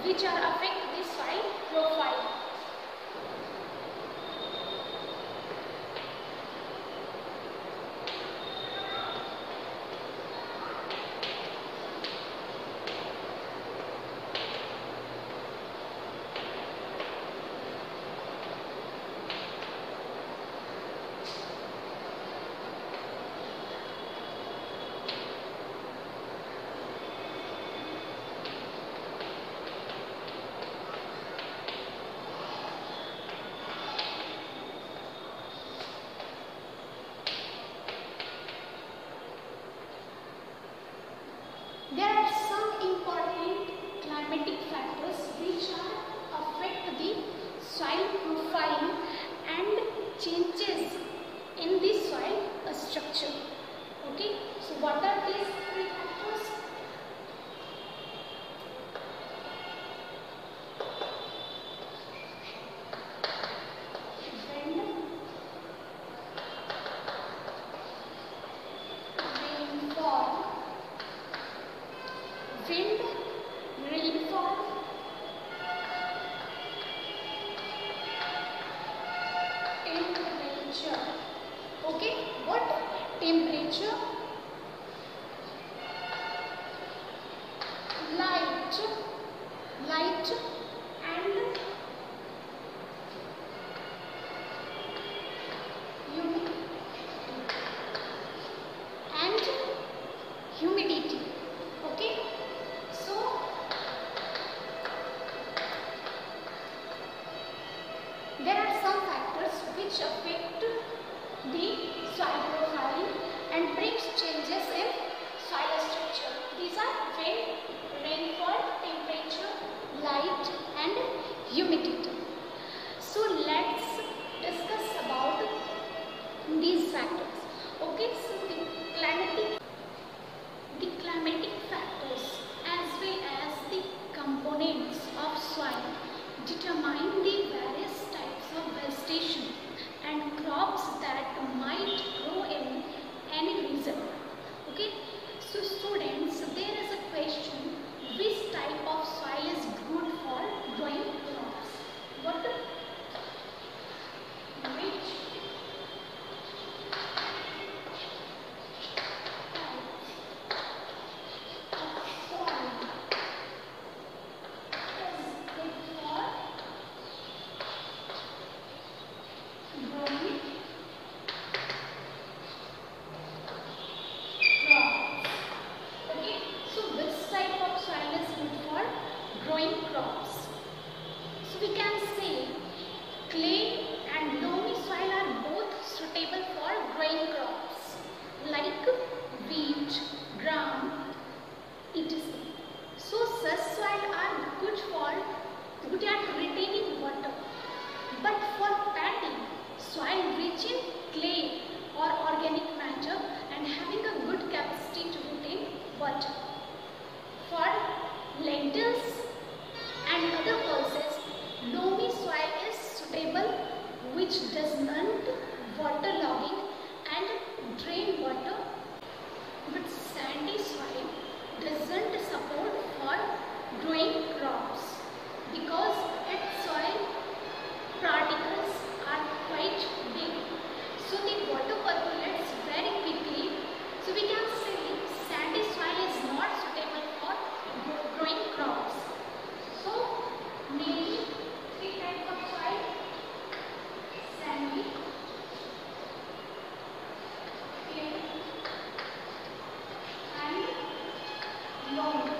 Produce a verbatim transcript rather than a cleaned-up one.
which are affect the soil profile. There are some important climatic factors which are affect the soil profile and changes in the soil structure. Okay, so what are these three factors? Wind, rainfall, temperature. Okay, what? Temperature, light, light and humidity and humidity. Okay. So, there are some factors which affect the soil profile and brings changes in soil structure. These are wind, rainfall, temperature, light and humidity. So, let's discuss about these factors. Okay, so the climatic, the climatic factors as well as the components of soil determine the various types of vegetation and crops that might grow in any region. Okay, so students, there is a question: which type of soil is good for growing crops? What? Which growing crops? So we can say clay and loamy soil are both suitable for growing crops like wheat, gram, et cetera. So such soil are good for good at retaining water. But for paddy, soil rich in clay or organic matter and having a good capacity to retain water. For lentils and other pulses, loamy soil is suitable, which does not waterlogging and drain water, but sandy soil doesn't support for growing crops because its soil particles are quite big, so the water percolates very quickly. So we can say sandy soil is not suitable for growing crops. So mainly three types of soil: sandy, clay and loamy.